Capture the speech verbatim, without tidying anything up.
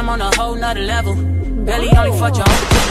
I'm on a whole nother level. Barely only fucked your own